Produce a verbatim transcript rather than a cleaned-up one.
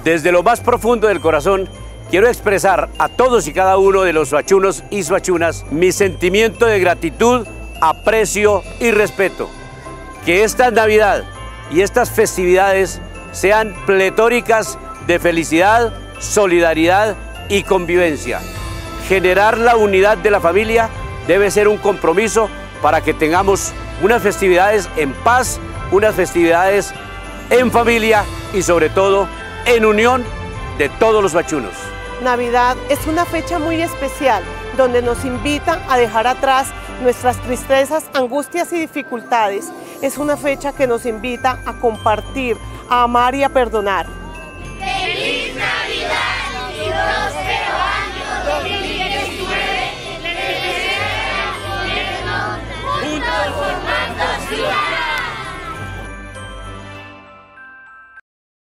Desde lo más profundo del corazón, quiero expresar a todos y cada uno de los suachunos y suachunas mi sentimiento de gratitud, aprecio y respeto. Que esta Navidad y estas festividades sean pletóricas de felicidad, solidaridad y convivencia. Generar la unidad de la familia debe ser un compromiso para que tengamos unas festividades en paz, unas festividades en familia y sobre todo en unión de todos los suachunos. Navidad es una fecha muy especial donde nos invita a dejar atrás nuestras tristezas, angustias y dificultades. Es una fecha que nos invita a compartir, a amar y a perdonar. ¡Feliz Navidad y próspero año dos mil diecinueve! ¡Les desea el gobierno juntos formando ciudad!